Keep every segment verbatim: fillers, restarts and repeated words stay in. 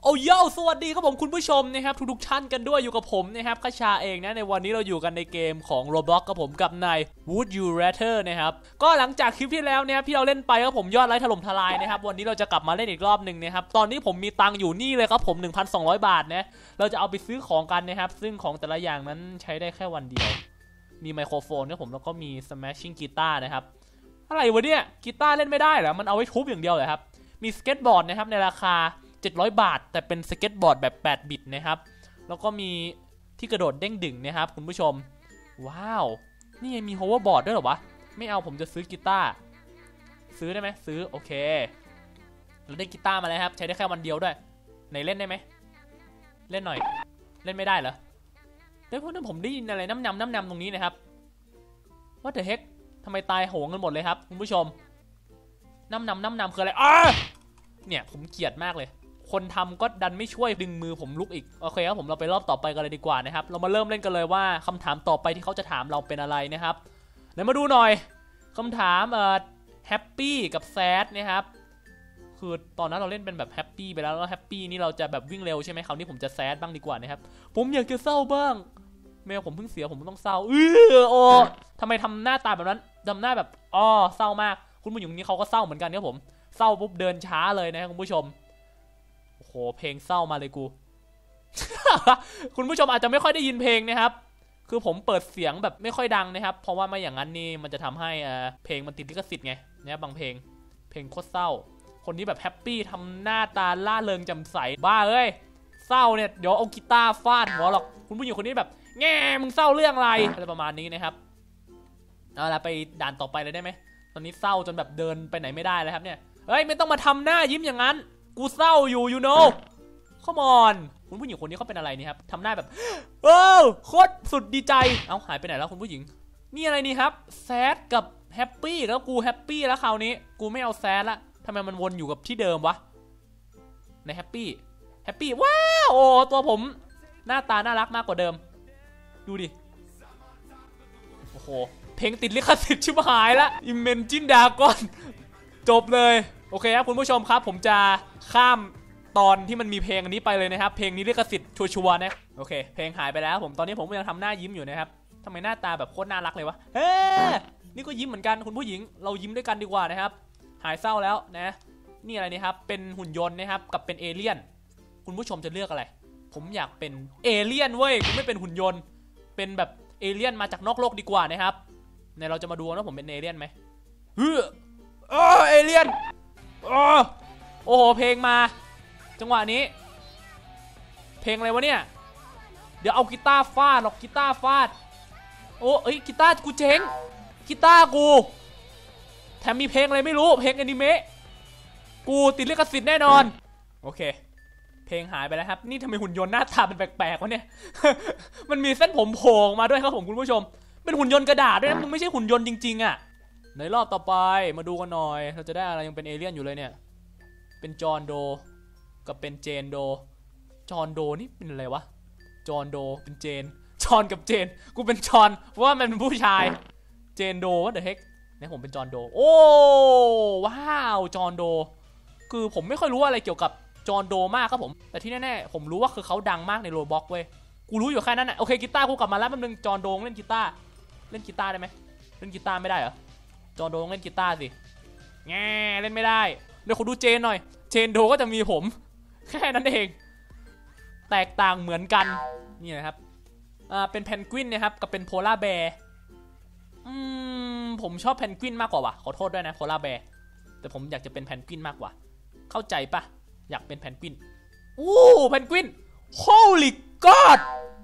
โอ้ยสวัสดีครับผมคุณผู้ชมนะครับทุกๆท่านกันด้วยอยู่กับผมนะครับคชาเองนะในวันนี้เราอยู่กันในเกมของ Roblox กับผมกับนาย Would You Rather นะครับก็หลังจากคลิปที่แล้วเนี่ยที่เราเล่นไปครับผมยอดไลค์ถล่มทลายนะครับวันนี้เราจะกลับมาเล่นอีกรอบหนึ่งนะครับตอนนี้ผมมีตังค์อยู่นี่เลยครับผม หนึ่งพันสองร้อย บาทนะเราจะเอาไปซื้อของกันนะครับซึ่งของแต่ละอย่างนั้นใช้ได้แค่วันเดียวมีไมโครโฟนนะผมแล้วก็มี Smashing Guitar นะครับอะไรวะเนี่ยกีตาร์เล่นไม่ได้เหรอมันเอาไว้ทุบอย่างเดียวเหรอครับมีสเก็ตบอร์ดนะครับในราคาเจ็ดร้อยบาทแต่เป็นสเก็ตบอร์ดแบบแปดบิตนะครับแล้วก็มีที่กระโดดเด้งดึงนะครับคุณผู้ชมว้าวนี่มีโฮเวอร์บอร์ดด้วยเหรอวะไม่เอาผมจะซื้อกีตาร์ซื้อได้ไหมซื้อโอเคเราได้กีตาร์มาแล้วครับใช้ได้แค่วันเดียวด้วยไหนเล่นได้ไหมเล่นหน่อยเล่นไม่ได้เหรอเดี๋ยวพวกนั้นผมได้ยินอะไรน้ำนำน้ำนำตรงนี้นะครับว่าแต่เฮกทำไมตายโหงกันหมดเลยครับคุณผู้ชมน้ำนำน้ำนำคืออะไรอ้าเนี่ยผมเกลียดมากเลยคนทำก็ดันไม่ช่วยดึงมือผมลุกอีกโอเคครับผมเราไปรอบต่อไปกันเลยดีกว่านะครับเรามาเริ่มเล่นกันเลยว่าคำถามต่อไปที่เขาจะถามเราเป็นอะไรนะครับเดี๋ยวมาดูหน่อยคำถามเอ่อแฮปปี้กับแซดนะครับคือตอนนั้นเราเล่นเป็นแบบแฮปปี้ไปแล้วแล้วแฮปปี้นี่เราจะแบบวิ่งเร็วใช่ไหมคราวนี้ผมจะแซดบ้างดีกว่านะครับผมอยากจะเศร้าบ้างแมวผมเพิ่งเสียผมต้องเศร้าเออโอ้ทำไมทำหน้าตาแบบนั้นทำหน้าแบบอ๋อเศร้ามากคุณผู้หญิงนี้เขาก็เศร้าเหมือนกันครับผมเศร้าปุ๊บเดินช้าเลยนะครับคุณผู้ชมโอ้โหเพลงเศร้ามาเลยกู คุณผู้ชมอาจจะไม่ค่อยได้ยินเพลงนะครับคือผมเปิดเสียงแบบไม่ค่อยดังนะครับเพราะว่าไม่อย่างนั้นนี่มันจะทำให้เพลงมันติดลิขสิทธิ์ไงเนี่ยบางเพลงเพลงโคตรเศร้าคนนี้แบบแฮปปี้ทำหน้าตาล่าเริงแจ่มใสบ้าเอ้ยเศร้าเนี่ยเดี๋ยวเอากีตาร์ฟาดหัวหรอกคุณผู้หญิงคนนี้แบบแง่มึงเศร้าเรื่องอะไรอะไรประมาณนี้นะครับเอาล่ะไปด่านต่อไปเลยได้ไหมตอนนี้เศร้าจนแบบเดินไปไหนไม่ได้แล้วครับเนี่ยเฮ้ยไม่ต้องมาทำหน้ายิ้มอย่างนั้นกูเศร้าอยู่ you know come on คุณผู้หญิงคนนี้เขาเป็นอะไรนี่ครับทำหน้าแบบโอ้โคตรสุดดีใจเอ้าหายไปไหนแล้วคุณผู้หญิงนี่อะไรนี่ครับแซดกับแฮปปี้แล้วกูแฮปปี้แล้วคราวนี้กูไม่เอาแซดละทำไมมันวนอยู่กับที่เดิมวะในแฮปปี้แฮปปี้ว้าวโอ้ตัวผมหน้าตาน่ารักมากกว่าเดิมดูดิโอ้โหเพลงติดลิขสิทธิ์ชิบหายละ Imagine Dragon จบเลยโอเคครับคุณผู้ชมครับผมจะข้ามตอนที่มันมีเพลงอันนี้ไปเลยนะครับเพลงนี้ลิขสิทธิ์ชัวร์ๆนะโอเคเพลงหายไปแล้วผมตอนนี้ผมยังทำหน้ายิ้มอยู่นะครับทำไมหน้าตาแบบโคตรน่ารักเลยวะเฮ้นี่ก็ยิ้มเหมือนกันคุณผู้หญิงเรายิ้มด้วยกันดีกว่านะครับหายเศร้าแล้วนะนี่อะไรนี่ครับเป็นหุ่นยนต์นะครับกับเป็นเอเลี่ยนคุณผู้ชมจะเลือกอะไรผมอยากเป็นเอเลี่ยนเว้ยผมไม่เป็นหุ่นยนต์เป็นแบบเอเลี่ยนมาจากนอกโลกดีกว่านะครับเนี่ยเราจะมาดูว่าผมเป็นเอเลี่ยนไหมเฮ้อเออเอเลี่ยนโอ้โอ้โหเพลงมาจังหวะนี้เพลงอะไรวะเนี่ยเดี๋ยวเอากีตาร์ฟาดหรอกกีตาร์ฟาดโอ้เอ้ยกีตาร์กูเจ๊งกีตาร์กูแถมมีเพลงอะไรไม่รู้เพลงอนิเมะกูติดลิขสิทธิ์แน่นอนโอเคเพลงหายไปแล้วครับนี่ทำไมหุ่นยนต์หน้าตาเป็นแปลกๆวะเนี่ย มันมีเส้นผมโผล่มาด้วยครับผมคุณผู้ชมเป็นหุ่นยนต์กระดาษด้วยนะมึงไม่ใช่หุ่นยนต์จริงๆอ่ะในรอบต่อไปมาดูกันหน่อยเราจะได้อะไรยังเป็นเอเลี่ยนอยู่เลยเนี่ยเป็นจอห์นโดกับเป็นเจนโดจอห์นโดนี่เป็นอะไรวะจอห์นโดเป็นเจนจอห์นกับเจนกูเป็นจอห์นเพราะว่ามันเป็นผู้ชายเจนโดว่าเดอะเฮกเนี่ยผมเป็นจอห์นโดโอ้ว้าวจอห์นโดคือผมไม่ค่อยรู้อะไรเกี่ยวกับจอห์นโดมากครับผมแต่ที่แน่ๆผมรู้ว่าคือเขาดังมากในโรบล็อกเว้ยกูรู้อยู่แค่นั้นแหละโอเคกีตาร์กูกลับมาแล้วแป๊บนึงจอห์นโดเล่นกีตาร์เล่นกีตาร์ได้ไหมเล่นกีตาร์ไม่ได้เหรอจอห์นโดเล่นกีตาร์สิแง่เล่นไม่ได้เดี๋ยวคุณดูเจนหน่อยเจนโดก็จะมีผมแค่นั้นเองแตกต่างเหมือนกันนี่นะครับอ่าเป็นเพนกวินนะครับกับเป็นโพลาร์แบร์อืมผมชอบเพนกวินมากกว่าว่ะขอโทษด้วยนะโพลาร์แบร์แต่ผมอยากจะเป็นเพนกวินมากกว่าเข้าใจปะอยากเป็นเพนกวินอู้เพนกวิน Holy God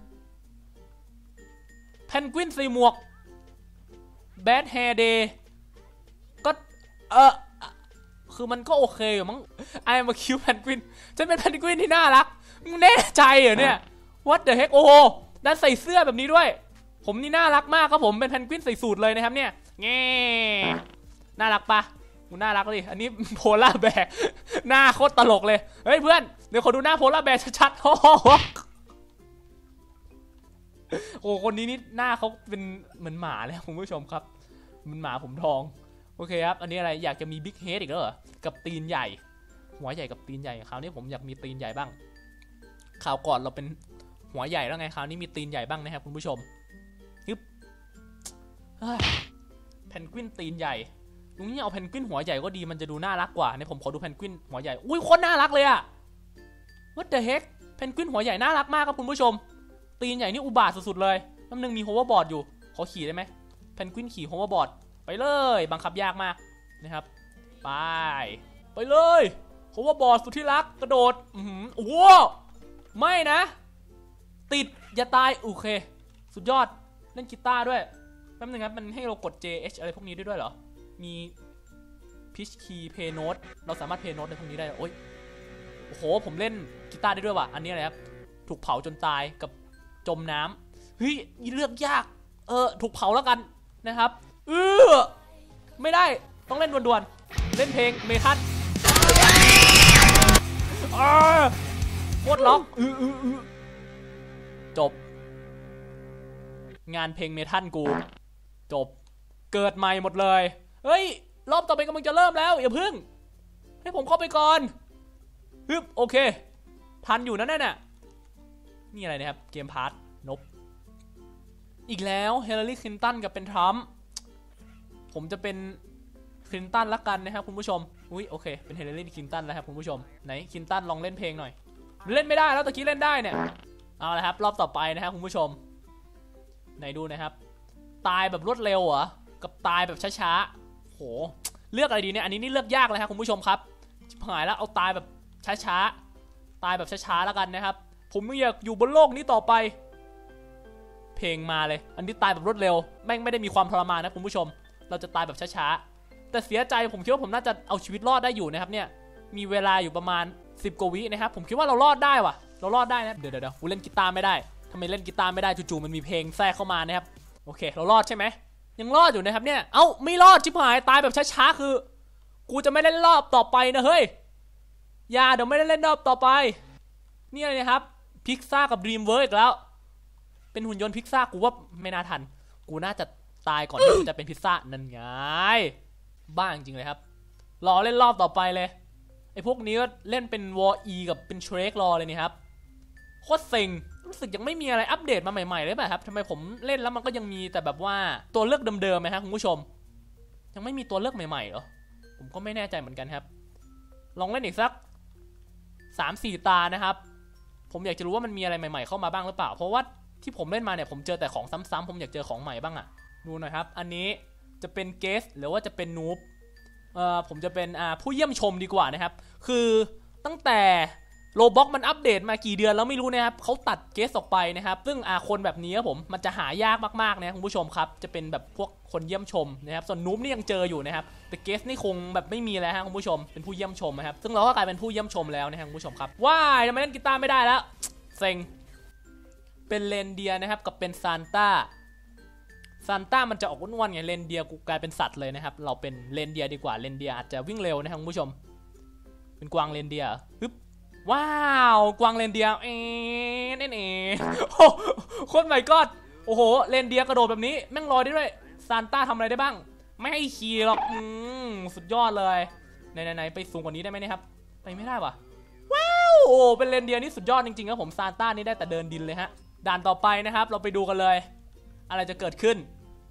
เพนกวินใส่หมวก Bad Hair Day ก็เออคือมันก็โอเคอยู่มั้งไอ้มาคิวแพนกวินฉันเป็นแพนกวินที่น่ารักแน่ใจเหรอเนี่ย What the heck โอ้โหด้านใส่เสื้อแบบนี้ด้วยผมนี่น่ารักมากครับผมเป็นแพนกวินใส่สูทเลยนะครับเนี่ยแง่น่ารักปะกูน่ารักเลยอันนี้โพล่าแบร์หน้าโคตรตลกเลยเฮ้ยเพื่อนเดี๋ยวขอดูหน้าโพล่าแบร์ชัดๆโอ้โหโอ้คนนี้นี่หน้าเขาเป็นเหมือนหมาเลยคุณผู้ชมครับมันหมาผมทองโอเคครับอันนี้อะไรอยากจะมีบิ๊กเฮดอีกแล้วเหรอกับตีนใหญ่หัวใหญ่กับตีนใหญ่คราวนี้ผมอยากมีตีนใหญ่บ้างข่าวก่อนเราเป็นหัวใหญ่แล้วไงคราวนี้มีตีนใหญ่บ้างนะครับคุณผู้ชมฮึบเพนกวินตีนใหญ่ลุงนี่เอาเพนกวินหัวใหญ่ก็ดีมันจะดูน่ารักกว่าเนี่ยผมขอดูเพนกวินหัวใหญ่อุ้ยโคตรน่ารักเลยอะ What the heck เพนกวินหัวใหญ่น่ารักมากครับคุณผู้ชมตีนใหญ่นี่อุบาทสุดๆเลยน้ำหนึ่งมีโฮเวอร์บอร์ดอยู่ขอขี่ได้ไหมเพนกวินขี่โฮเวอร์บอร์ดไปเลยบังคับยากมากนะครับไปไปเลยโฮเวอร์บอร์ดสุดที่รักกระโดดอือโอ้โหไม่นะติดอย่าตายโอเคสุดยอดเล่นกีตาร์ด้วยแป๊บนึงครับมันให้เรากด เจ เอช อะไรพวกนี้ได้ด้วยเหรอมี pitch key play note เราสามารถ play note ในพวกนี้ได้โอ้ยโอ้โหผมเล่นกีตาร์ได้ด้วยว่ะอันนี้อะไรครับถูกเผาจนตายกับจมน้ำเฮ้ยเลือกยากเออถูกเผาแล้วกันนะครับเออไม่ได้ต้องเล่นด่วนๆเล่นเพลงเมทัลโคตรล็อกอืออืออือจบงานเพลงเมทัลกูจบเกิดใหม่หมดเลยเฮ้ยรอบต่อไปกำลังจะเริ่มแล้วอย่าพึ่งให้ผมเข้าไปก่อนฮึบโอเคทันอยู่นั่นน่ะนี่อะไรนะครับเกมพาร์ทนบอีกแล้วเฮเลอรี่คลินตันกับเป็นทรัมป์ผมจะเป็นคลินตันละกันนะครับคุณผู้ชมอุ้ยโอเคเป็นเฮเลอรี่คลินตันแล้วครับคุณผู้ชมไหนคลินตันลองเล่นเพลงหน่อยเล่นไม่ได้แล้วตะกี้เล่นได้เนี่ยเอาละครับรอบต่อไปนะครับคุณผู้ชมไหนดูนะครับตายแบบรวดเร็วเหรอกับตายแบบช้าๆโหเลือกอะไรดีเนี่ยอันนี้นี่เลือกยากเลยครับคุณผู้ชมครับชิบหายแล้วเอาตายแบบช้าๆตายแบบช้าๆแล้วกันนะครับผมไม่อยากอยู่บนโลกนี้ต่อไปเพลงมาเลยอันนี้ตายแบบรวดเร็วแม่งไม่ได้มีความทรมานนะคุณผู้ชมเราจะตายแบบช้าๆแต่เสียใจผมคิดว่าผมน่าจะเอาชีวิตรอดได้อยู่นะครับเนี่ยมีเวลาอยู่ประมาณสิบกว่าวินะครับผมคิดว่าเรารอดได้ว่ะเรารอดได้นะเดี๋ยวเดี๋ยวกูเล่นกีตาร์ไม่ได้ทำไมเล่นกีตาร์ไม่ได้จู่ๆมันมีเพลงแทรกเข้ามานะครับโอเคเรารอดใช่ไหมยังรอดอยู่นะครับเนี่ยเอ้าไม่รอดชิบหายตายแบบช้าๆคือกูจะไม่เล่นรอบต่อไปนะเฮ้ยอย่าเดี๋ยวไม่ได้เล่นรอบต่อไปนี่อะไรนะครับพิกซ่ากับดรีมเวิร์กแล้วเป็นหุ่นยนต์พิกซ่ากูว่าไม่น่าทันกูน่าจะตายก่อนที่กูจะเป็นพิซซ่านั่นไงบ้าจริงเลยครับรอเล่นรอบต่อไปเลยไอ้พวกนี้ก็เล่นเป็นวออีกับเป็นเทรครอเลยนี่ครับโคตรเซ็งรู้สึกยังไม่มีอะไรอัปเดตมาใหม่ๆเลยป่ะครับทำไมผมเล่นแล้วมันก็ยังมีแต่แบบว่าตัวเลือกเดิมๆไหมครับคุณผู้ชมยังไม่มีตัวเลือกใหม่ๆเหรอผมก็ไม่แน่ใจเหมือนกันครับลองเล่นอีกสัก สามสี่ ตานะครับผมอยากจะรู้ว่ามันมีอะไรใหม่ๆเข้ามาบ้างหรือเปล่าเพราะว่าที่ผมเล่นมาเนี่ยผมเจอแต่ของซ้ำๆผมอยากเจอของใหม่บ้างอะดูหน่อยครับอันนี้จะเป็นเกสหรือว่าจะเป็นนูบเอ่อผมจะเป็นอ่าผู้เยี่ยมชมดีกว่านะครับคือตั้งแต่โรบ็อกมันอัปเดตมากี่เดือนแล้วไม่รู้นะครับเขาตัดเกสออกไปนะครับซึ่งอ่าคนแบบนี้ครับผมมันจะหายากมากๆนะคุณผู้ชมครับจะเป็นแบบพวกคนเยี่ยมชมนะครับส่วนนูบนี่ยังเจออยู่นะครับแต่เกสนี่คงแบบไม่มีแล้วฮะคุณผู้ชมเป็นผู้เยี่ยมชมนะครับซึ่งเราก็กลายเป็นผู้เยี่ยมชมแล้วนะครับคุณผู้ชมครับว้ายทำไมเล่นกีตาร์ไม่ได้แล้วเซ็งเป็นเรนเดียร์นะครับกับเป็นซานต้าซานต้ามันจะออกอ้วนๆไงเรนเดียร์กูกลายเป็นสัตว์เลยนะครับเราเป็นเรนเดียร์ดีกว่าเรนเดียร์อาจจะวิ่งเร็วนะครับคุณผู้ชมเป็นกวางเรนเดียร์ฮึบว้าวกวางเรนเดียร์เอ๊ะเอ๊ะเอ๊ะโอ้โคตรใหม่ก็โอ้โหเรนเดียร์กระโดดแบบนี้แม่งลอยได้ด้วยซานต้าทำอะไรได้บ้างไม่ให้ขี่หรอกอืมสุดยอดเลยไหนๆไปสูงกว่านี้ได้ไหมเนี่ยครับไปไม่ได้ว่ะว้าวโอ้เป็นเรนเดียร์นี่สุดยอดจริงๆครับผมซานต้านี่ได้แต่เดินดินเลยฮะด่านต่อไปนะครับเราไปดูกันเลยอะไรจะเกิดขึ้น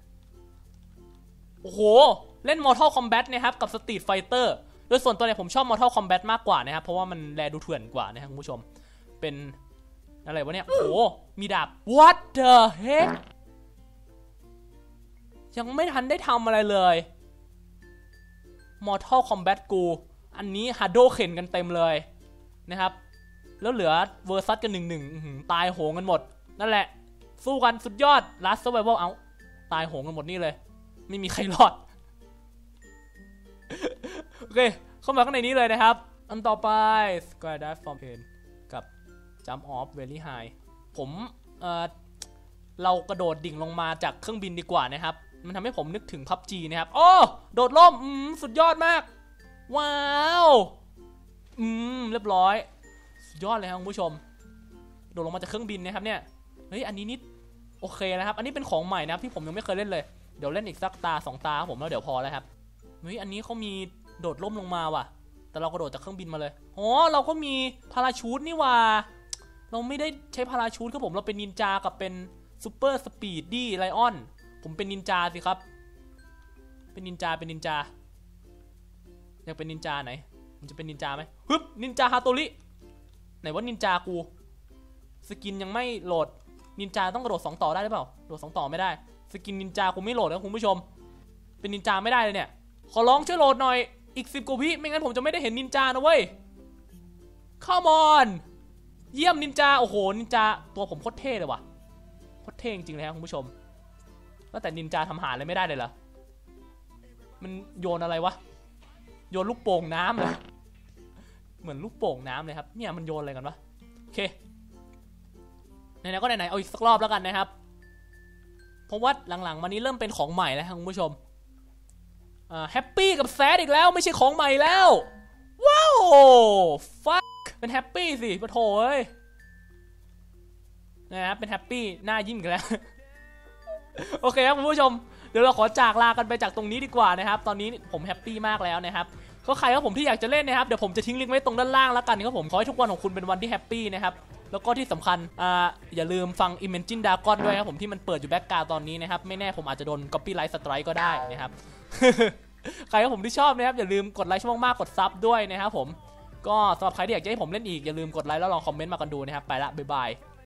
โอ้โหเล่น Mortal Kombat นะครับกับ Street Fighter โดยส่วนตัวเนี่ยผมชอบ Mortal Kombat มากกว่านะครับเพราะว่ามันแลดูเถื่อนกว่านะครับคุณผู้ชมเป็นอะไรวะเนี่ยโอ้โหมีดาบ What the heck ยังไม่ทันได้ทำอะไรเลย Mortal Kombat กูอันนี้ฮาโดเข็นกันเต็มเลยนะครับแล้วเหลือเวอร์ซัสกันหนึ่งหนึ่งตายโหงกันหมดนั่นแหละสู้กันสุดยอด Last Survival เอาตายโหงกันหมดนี่เลยไม่มีใครรอดโอเคเข้ามาข้างในนี้เลยนะครับอันต่อไป Skydive from plane กับ Jump off very high ผมเอ่อเรากระโดดดิ่งลงมาจากเครื่องบินดีกว่านะครับมันทำให้ผมนึกถึง พับจี นะครับโอ้โดดร่มอืมสุดยอดมากว้าวอืมเรียบร้อยสุดยอดเลยครับคุณผู้ชมโดดลงมาจากเครื่องบินนะครับเนี่ยเฮ้ยอันนี้นิดโอเคนะครับอันนี้เป็นของใหม่นะครับที่ผมยังไม่เคยเล่นเลยเดี๋ยวเล่นอีกสักตาสองตาผมแล้วเดี๋ยวพอแล้วครับเฮ้ยอันนี้เขามีโดดร่มลงมาว่ะแต่เรากระโดดจากเครื่องบินมาเลยอ๋อเราก็มีพาราชูทนี่ว่าเราไม่ได้ใช้พาราชูทครับผมเราเป็นนินจากับเป็นซูเปอร์สปีดดี้ไลออนผมเป็นนินจาสิครับเป็นนินจาเป็นนินจาอยากเป็นนินจาไหนมันจะเป็นนินจาไหมฮึบนินจาฮาโตริไหนว่านินจากูสกินยังไม่โหลดนินจาต้องกระโดดสองต่อได้หรือเปล่าโดดสองต่อไม่ได้สกินนินจากูไม่โหลดนะคุณผู้ชมเป็นนินจาไม่ได้เลยเนี่ยขอร้องช่วยโหลดหน่อยอีกสิบกว่าวิไม่งั้นผมจะไม่ได้เห็นนินจานะเว้ย Come on เยี่ยมนินจาโอ้โหนินจาตัวผมโคตรเท่เลยว่ะโคตรเท่จริงๆเลยครับคุณผู้ชมแล้วแต่นินจาทำหาอะไรไม่ได้เลยเหรอมันโยนอะไรวะโยนลูกโป่งน้ำเลยเหมือนลูกโป่งน้ำเลยครับเนี่ยมันโยนอะไรกันวะโอเคไหนๆก็ไหนๆเอาอีกสักรอบแล้วกันนะครับเพราะว่าหลังๆมานี้เริ่มเป็นของใหม่แล้วครับคุณผู้ชมอ่าแฮปปี้กับแซดอีกแล้วไม่ใช่ของใหม่แล้วว้าวฟัคเป็นแฮปปี้สิปะโถเอ้ยนะครับเป็นแฮปปี้หน้ายิ้มกันแล้ว โอเคครับคุณผู้ชมเดี๋ยวเราขอจากลากันไปจากตรงนี้ดีกว่านะครับตอนนี้ผมแฮปปี้มากแล้วนะครับก็ใครครับผมที่อยากจะเล่นนะครับเดี๋ยวผมจะทิ้งลิงก์ไว้ตรงด้านล่างแล้วกันครับผมขอให้ทุกวันของคุณเป็นวันที่แฮปปี้นะครับแล้วก็ที่สำคัญอ่าอย่าลืมฟัง Imagine Dragon ด้วยครับผมที่มันเปิดอยู่แบ็กกราวด์ตอนนี้นะครับไม่แน่ผมอาจจะโดน Copyright Strike ก็ได้นะครับ ใครครับผมที่ชอบนะครับอย่าลืมกดไลค์ช่องมากกดซับด้วยนะครับผมก็สำหรับใครที่อยากจะให้ผมเล่นอีกอย่าลืมกดไลค์แล้วลองคอมเมนต์มากันดูนะครับไปละบ๊ายบาย